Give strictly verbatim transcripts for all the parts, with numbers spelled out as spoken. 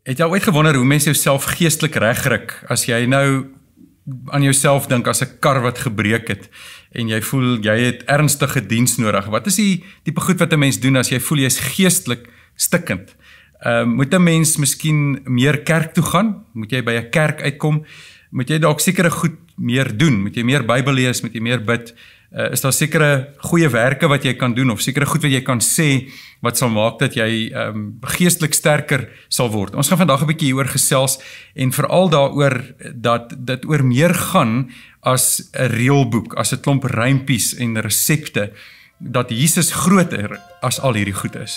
Het jy ooit gewonder hoe mense jouself geestelik regryk, as jy nou aan jouself dink as 'n kar wat gebreek het, en jy voel jy het ernstige diens nodig? Wat is die tipe goed wat 'n mens doen as jy voel jy is geestelik stikkend? Uh, moet 'n mens miskien meer kerk toe gaan? Moet jy by 'n kerk uitkom? Moet jy dalk sekere goed meer doen? Moet jy meer Bybel lees? Moet jy meer bid? Uh, is daar sekere goeie werke wat jy kan doen, of sekere goed wat jy kan sê, wat sal maak dat jy um, geestelik sterker sal word? Ons gaan vandag 'n bietjie hieroor gesels, en veral daaroor dat dit oor meer gaan as 'n reelboek, as 'n klomp rympies en resepte, dat Jesus groter as al hierdie goed is.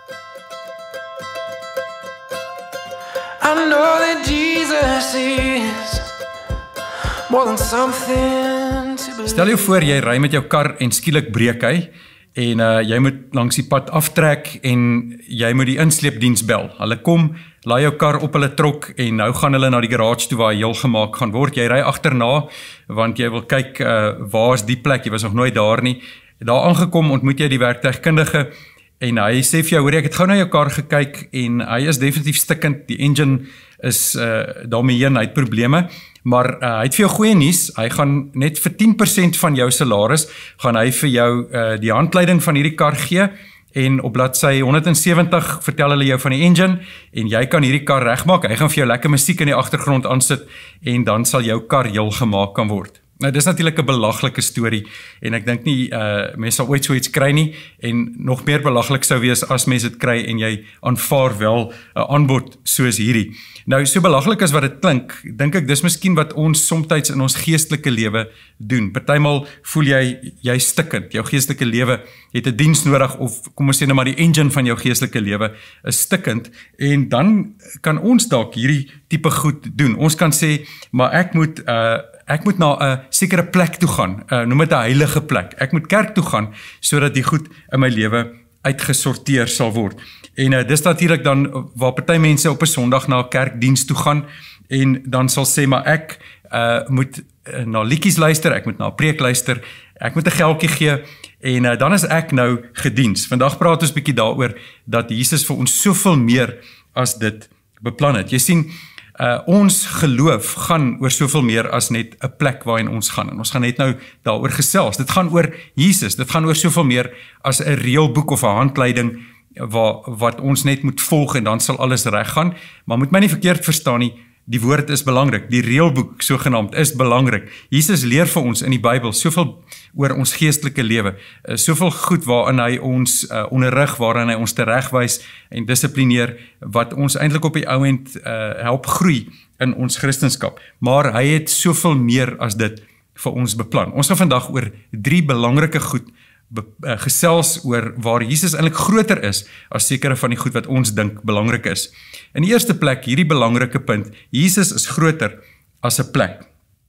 I know that Jesus is more than something to believe. Stel jou voor jy ry met jou kar en skielik breek hy, en uh, jy moet langs die pad aftrek en jy moet die insleepdiens bel. Hulle kom, laai jou kar op hulle trok en nou gaan hulle na die garage toe waar hy heel gemaak gaan word. Jy ry agterna want jy wil kyk uh, waar is die plek, jy was nog nooit daar nie. Daar aangekom ontmoet jy die werktuigkundige en hy sê vir jou, hoor, ek het gou na jou kar gekyk en hy is definitief stikkend, die engine is uh, daarmee heen, hy het probleme, maar uh, hy het vir jou goeie nuus, hy gaan net vir tien persent van jou salaris, gaan hy vir jou uh, die handleiding van hierdie kar gee, en op bladsy honderd sewentig vertel hulle jou van die engine, en jy kan hierdie kar regmaak, hy gaan vir jou lekker musiek in die agtergrond aansit, en dan sal jou kar heel gemaak kan word. Nou, dis natuurlik 'n belaglike storie, en ek dink nie, uh, mense sal ooit so iets kry nie, en nog meer belaglik sou wees as mense dit kry, en jy aanvaar wel 'n aanbod soos hierdie. Nou, so belaglik as wat dit klink, dink ek, dis miskien wat ons somtyds in ons geestelike lewe doen. Partymal voel jy, jy stikkend, jou geestelike lewe het 'n diens nodig, of kom ons sê nou maar die engine van jou geestelike lewe is stikkend, en dan kan ons dalk hierdie tipe goed doen. Ons kan sê, maar ek moet, uh, ek moet na 'n sekere plek toe gaan, uh, noem dit 'n heilige plek. Ek moet kerk toe gaan, sodat die goed in my lewe uitgesorteer sal word. En uh, dis natuurlik dan waar party mense op 'n Sondag na 'n kerkdiens toe gaan, en dan sal sê, maar ek uh, moet uh, na liedjies luister, ek moet na 'n preek luister, ek moet 'n geldjie gee, en uh, dan is ek nou gediens. Vandag praat ons bietjie daaroor, dat Jesus vir ons soveel meer as dit beplan het. Jy sien, Uh, ons geloof gaan oor soveel meer as net 'n plek waarin ons gaan. En ons gaan net nou daaroor gesels. Dit gaan oor Jesus. Dit gaan oor soveel meer as 'n reelboek of 'n handleiding waar, wat ons net moet volg en dan sal alles reg gaan. Maar moet my nie verkeerd verstaan nie, die woord is belangrik. Die reelboek sogenaamd is belangrik. Jesus leer vir ons in die Bybel soveel oor ons geestelike lewe. Uh, soveel goed waarin hy ons uh, onderrig, waarin hy ons teregwys en dissiplineer, wat ons eintlik op die ouend uh, help groei in ons Christendom. Maar hy het soveel meer as dit vir ons beplan. Ons gaan vandag oor drie belangrike goed Be, uh, gesels oor waar Jesus eintlik groter is as sekere van die goed wat ons dink belangrik is. In die eerste plek, hierdie belangrike punt, Jesus is groter as 'n plek.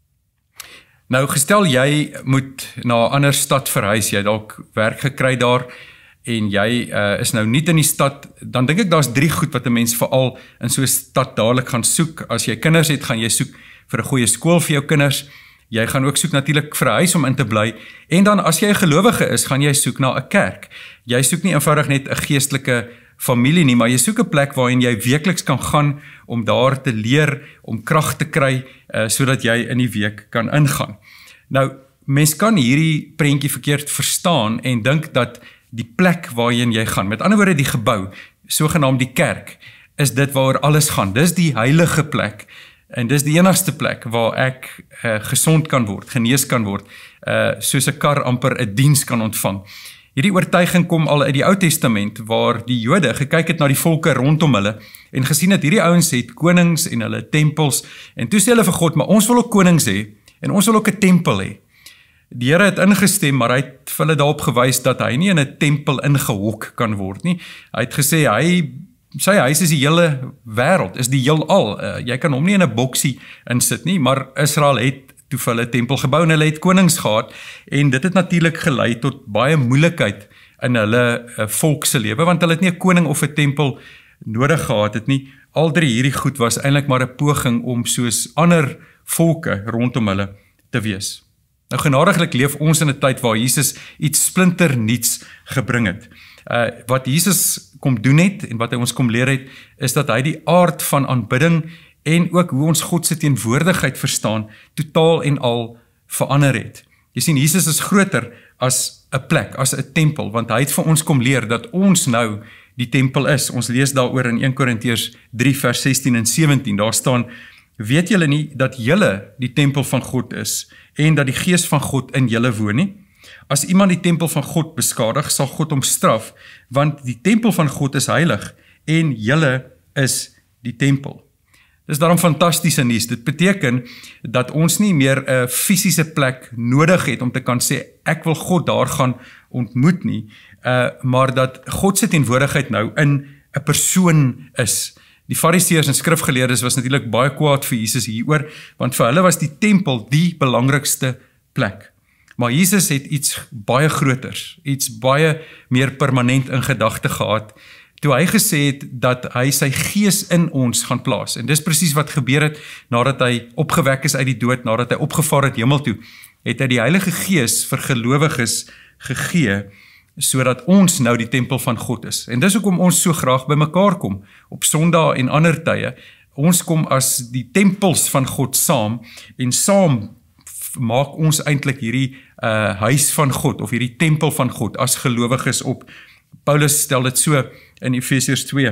Nou, gestel jy moet na 'n ander stad verhuis, jy het dalk werk gekry daar, en jy uh, is nou nie in die stad, dan dink ek daar's drie goed wat 'n mens veral in so 'n stad dadelik gaan soek. As jy kinders het, gaan jy soek vir 'n goeie skool vir jou kinders. Jy gaan ook soek natuurlik vir 'n huis om in te bly, en dan as jy 'n gelowige is, gaan jy soek na 'n kerk. Jy soek nie eenvoudig net 'n geestelike familie nie, maar jy soek 'n plek waarin jy weekliks kan gaan om daar te leer, om krag te kry, uh, sodat jy in die week kan ingaan. Nou, mens kan hierdie prentjie verkeerd verstaan en dink dat die plek waarheen jy gaan, met ander woorde die gebou, sogenaamd die kerk, is dit waaroor alles gaan. Dis die heilige plek. En dis die enigste plek waar ek uh, gesond kan word, genees kan word, uh, soos 'n kar amper 'n diens kan ontvang. Hierdie oortuiging kom al uit die Ou Testament, waar die Jode gekyk het na die volke rondom hulle, en gesien het hierdie ouens het konings en hulle tempels, en toe sê hulle vir God, maar ons wil ook konings hê, en ons wil ook 'n tempel hê. Die Here het ingestem, maar hy het vir hulle daarop gewys dat hy nie in 'n tempel ingehok kan word nie. Hy het gesê, hy sy huis is die hele wêreld, is die heelal. Uh, jy kan hom nie in 'n boksie insit nie, maar Israel het toe vir hulle 'n tempel gebou en hulle het konings gehad, en dit het natuurlik gelei tot baie moeilikheid in hulle uh, volk se lewe, want hulle het nie 'n koning of 'n tempel nodig gehad het nie. Al drie hierdie goed was eintlik maar 'n poging om soos ander volke rondom hulle te wees. Nou, genadiglik leef ons in 'n tyd waar Jesus iets splinter niets gebring het. Uh, wat Jesus kom doen het, en wat hy ons kom leer het, is dat hy die aard van aanbidding, en ook hoe ons God se teenwoordigheid verstaan, totaal en al verander het. Jy sien, Jesus is groter as 'n plek, as 'n tempel, want hy het vir ons kom leer dat ons nou die tempel is. Ons lees daaroor in Eerste Korintiërs drie vers sestien en sewentien, daar staan, weet julle nie dat julle die tempel van God is, en dat die Gees van God in julle woon nie? As iemand die tempel van God beskadig, sal God hom straf, want die tempel van God is heilig, en julle is die tempel. Dis daarom fantastiese nuus. Dit beteken dat ons nie meer 'n fisiese plek nodig het om te kan sê, ek wil God daar gaan ontmoet nie, uh, maar dat God se teenwoordigheid nou in 'n persoon is. Die Fariseërs en skrifgeleerdes was natuurlik baie kwaad vir Jesus hieroor, want vir hulle was die tempel die belangrikste plek. Maar Jesus het iets baie groters, iets baie meer permanent in gedagte gehad, toe hy gesê het dat hy sy gees in ons gaan plaas. En dis presies wat gebeur het, nadat hy opgewek is uit die dood, nadat hy opgevaar het hemel toe, het hy die Heilige Gees vir gelowiges gegee, sodat ons nou die tempel van God is. En dis hoekom ons so graag by mekaar kom, op Sondag en ander tye. Ons kom as die tempels van God saam, en saam maak ons eintlik hierdie uh, huis van God, of hierdie tempel van God, as gelowiges op. Paulus stel dit so in Efesiërs twee,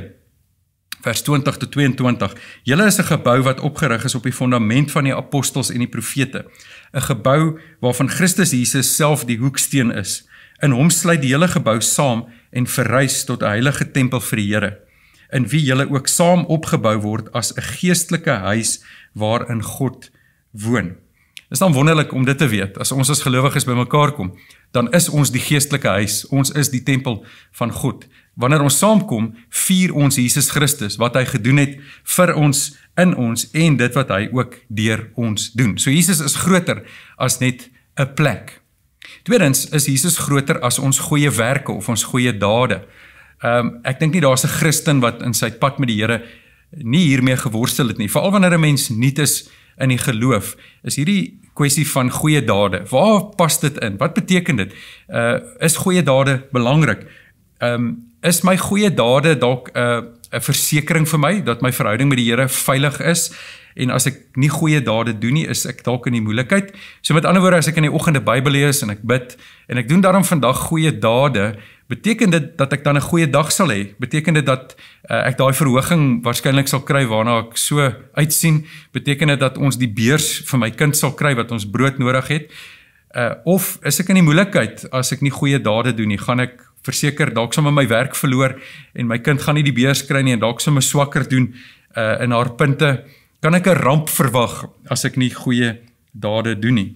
vers twintig tot tweeëntwintig. Julle is 'n gebou wat opgerig is op die fondament van die apostels en die profete. 'n Gebou waarvan Christus Jesus self die hoeksteen is. In hom sluit die hele gebou saam en verrys tot 'n heilige tempel vir die Here, in wie julle ook saam opgebou word as 'n geestelike huis waarin God woon. Dit is dan wonderlik om dit te weet, as ons as gelowiges by mekaar kom, dan is ons die geestelike huis, ons is die tempel van God. Wanneer ons saamkom, vier ons Jesus Christus, wat hy gedoen het vir ons, in ons, en dit wat hy ook deur ons doen. So Jesus is groter as net 'n plek. Tweedens is Jesus groter as ons goeie werke of ons goeie dade. Um, ek dink nie daar's 'n Christen wat in sy pad met die Here nie hiermee geworstel het nie, veral wanneer 'n mens nuut is in die geloof, is hierdie kwessie van goeie dade. Waar pas dit in? Wat beteken dit? Uh, is goeie dade belangrik? Um, is my goeie dade dalk 'n uh, 'n versekering vir my, dat my verhouding met die Here veilig is, en as ek nie goeie dade doen nie, is ek dalk in die moeilikheid? So met ander woorde, as ek in die oggend die Bybel lees, en ek bid, en ek doen daarom vandag goeie dade, beteken dit dat ek dan 'n goeie dag sal hê? Beteken dit dat uh, ek daai verhoging waarskynlik sal kry waarna ek so uitsien? Beteken dit dat ons die beurs vir my kind sal kry wat ons brood nodig het? Uh, of is ek in die moeilikheid as ek nie goeie dade doen nie? Gaan ek verseker dalk sommer my werk verloor en my kind gaan nie die beurs kry nie en dalk sommer swakker doen uh, in haar punte? Kan ek 'n ramp verwag as ek nie goeie dade doen nie?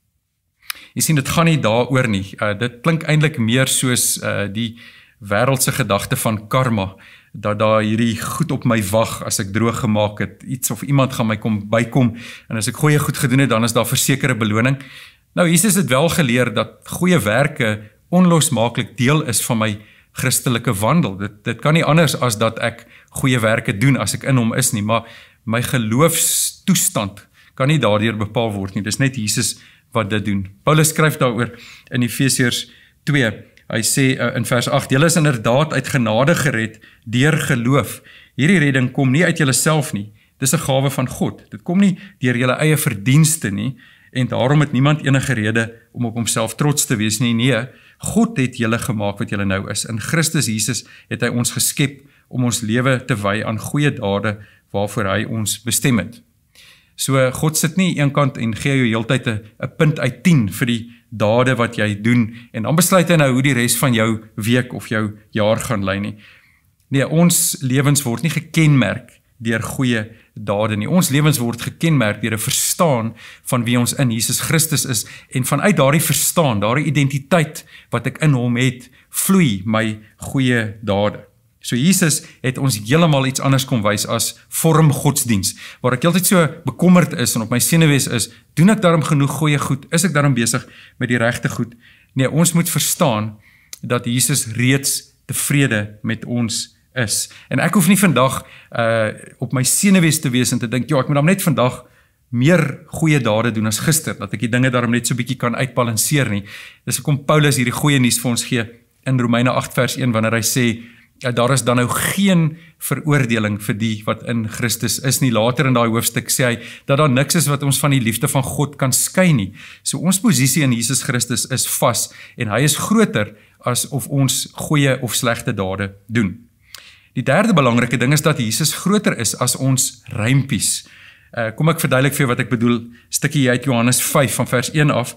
Jy sien, dit gaan nie daaroor nie. Uh, dit klink eintlik meer soos uh, die wêreldse gedagte van karma, dat daar hierdie goed op my wag as ek droog gemaak het, iets of iemand gaan my kom bykom, en as ek goeie goed gedoen het, dan is daar versekerde beloning. Nou, Jesus het wel geleer dat goeie werke onlosmaaklik deel is van my Christelike wandel. Dit, dit kan nie anders as dat ek goeie werke doen as ek in hom is nie, maar my geloofstoestand kan nie daardeur bepaal word nie. Dis net Jesus wat dit doen. Paulus skryf daaroor in Efesiërs twee. Hy sê uh, in vers agt, julle is inderdaad uit genade gered deur geloof. Hierdie redding kom nie uit julleself nie. Dis 'n gawe van God. Dit kom nie deur julle eie verdienste nie, en daarom het niemand enige rede om op homself trots te wees nie. Nee, God het julle gemaak wat julle nou is. In Christus Jesus het hy ons geskep om ons lewe te wy aan goeie dade waarvoor hy ons bestem het. So God sit nie eenkant en gee jou heeltyd 'n 'n punt uit tien vir die dade wat jy doen, en dan besluit hy nou hoe die res van jou week of jou jaar gaan lei nie. Nee, ons lewens word nie gekenmerk deur goeie dade nie. Ons lewens word gekenmerk deur 'n verstaan van wie ons in Jesus Christus is, en vanuit daardie verstaan, daardie identiteit wat ek in hom het, vloei my goeie dade. So Jesus het ons heeltemal iets anders kom wys as vormgodsdiens, waar ek heeltyd so bekommerd is en op my senuwees is, doen ek daarom genoeg goeie goed? Is ek daarom besig met die regte goed? Nee, ons moet verstaan dat Jesus reeds tevrede met ons is. En ek hoef nie vandag uh, op my senuwees te wees en te dink, ja, ek moet dan net vandag meer goeie dade doen as gister, dat ek die dinge daarom net so bietjie kan uitbalanseer nie. Dis hoekom Paulus hierdie goeie nuus vir ons gee. in Romeine agt vers een wanneer hy sê, ja, daar is dan nou geen veroordeling vir die wat in Christus is nie. Later in daai hoofstuk sê hy, dat daar niks is wat ons van die liefde van God kan skei nie. So ons posisie in Jesus Christus is vas, en hy is groter as of ons goeie of slegte dade doen. Die derde belangrike ding is dat Jesus groter is as ons rympies. Uh, kom ek verduidelik vir jou wat ek bedoel, stukkie uit Johannes vyf van vers een af.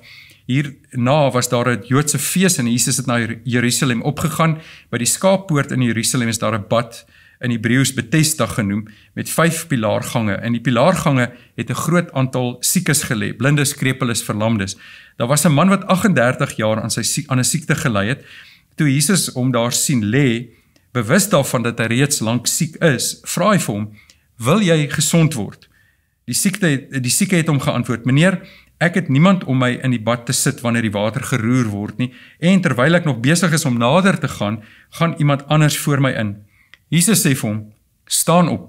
Hierna was daar 'n Joodse fees en Jesus het na Jerusalem opgegaan. By die skaappoort in Jerusalem is daar 'n bad, in Hebreëus Bethesda genoem, met vyf pilaargange. En die pilaargange het 'n groot aantal siekes gelê, blindes, krepeles, verlamdes. Daar was 'n man wat agt en dertig jaar aan sy aan 'n siekte gelei het. Toe Jesus hom daar sien lê, bewus daarvan dat hy reeds lank siek is, vra hy vir hom, wil jy gesond word? Die siekte, die sieke het hom geantwoord, meneer, ek het niemand om my in die bad te sit wanneer die water geroer word nie, en terwyl ek nog besig is om nader te gaan, gaan iemand anders voor my in. Jesus sê vir hom, staan op,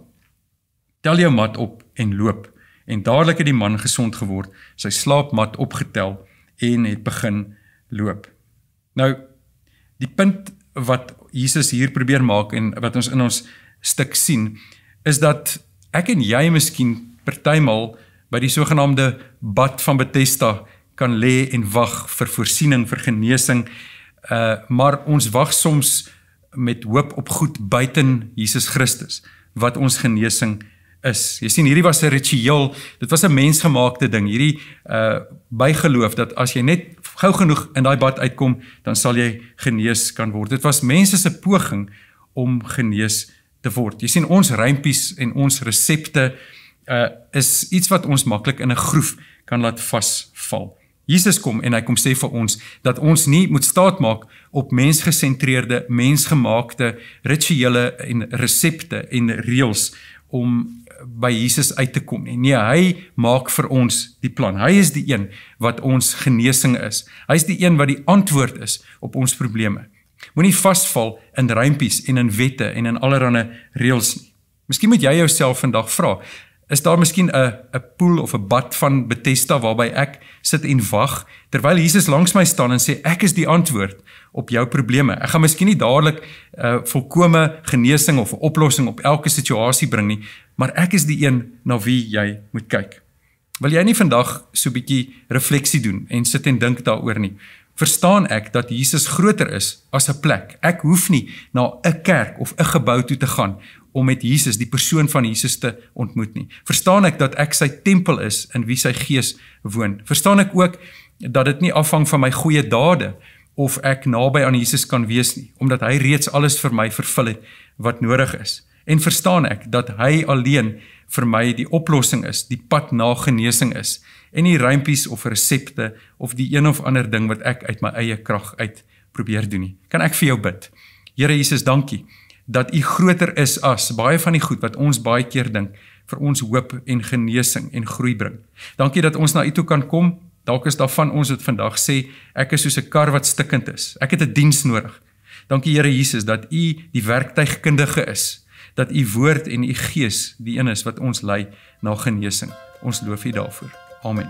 tel jou mat op en loop, en dadelik het die man gesond geword, sy slaapmat opgetel en het begin loop. Nou, die punt wat Jesus hier probeer maak en wat ons in ons stuk sien, is dat ek en jy miskien partymal by die sogenaamde bad van Bethesda kan lê en wag vir voorsiening, vir genesing, uh, maar ons wag soms met hoop op goed buiten Jesus Christus, wat ons genesing is. Jy sien, hierdie was 'n ritueel, dit was 'n mensgemaakte ding, hierdie uh, bygeloof, dat as jy net gou genoeg in daai bad uitkom, dan sal jy genees kan word. Dit was mense se poging om genees te word. Jy sien, ons rympies en ons resepte uh, is iets wat ons maklik in 'n groef kan laat vasval. Jesus kom en hy kom sê vir ons, dat ons nie moet staatmaak op mensgesentreerde, mensgemaakte rituele en resepte en reëls om by Jesus uit te kom nie. Nee, hy maak vir ons die plan. Hy is die een wat ons genesing is. Hy is die een wat die antwoord is op ons probleme. Moenie vasval in rympies en in wette en in allerlei reëls nie. Miskien moet jy jouself vandag vra, is daar miskien 'n 'n poel of 'n bad van Bethesda waarby ek sit en wag, terwyl Jesus langs my staan en sê, ek is die antwoord op jou probleme. Ek gaan miskien nie dadelik uh, volkome genesing of 'n oplossing op elke situasie bring nie, maar ek is die een na wie jy moet kyk. Wil jy nie vandag so 'n bietjie refleksie doen en sit en dink daaroor nie? Verstaan ek dat Jesus groter is as 'n plek. Ek hoef nie na 'n kerk of 'n gebou toe te gaan om met Jesus, die persoon van Jesus te ontmoet nie. Verstaan ek dat ek sy tempel is in wie sy gees woon. Verstaan ek ook dat dit nie afhang van my goeie dade of ek naby aan Jesus kan wees nie, omdat hy reeds alles vir my vervul het wat nodig is. En verstaan ek dat hy alleen vir my die oplossing is, die pad na genesing is, en nie rympies of resepte of die een of ander ding wat ek uit my eie krag uit probeer doen nie. Kan ek vir jou bid? Here Jesus, dankie dat u groter is as baie van die goed wat ons baie keer dink, vir ons hoop en genesing en groei bring. Dankie dat ons na u toe kan kom. Dalk is daar van ons wat vandag sê, ek is soos 'n kar wat stikkend is. Ek het 'n diens nodig. Dankie Here Jesus dat u die werktuigkundige is, dat u woord en u gees die een is wat ons lei na genesing. Ons loof u daarvoor. Amen.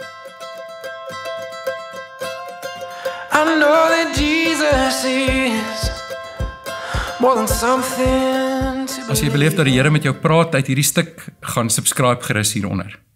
I know that Jesus is more than something to As jy beleef dat die Here met jou praat uit hierdie stuk, gaan subscribe gerus hieronder.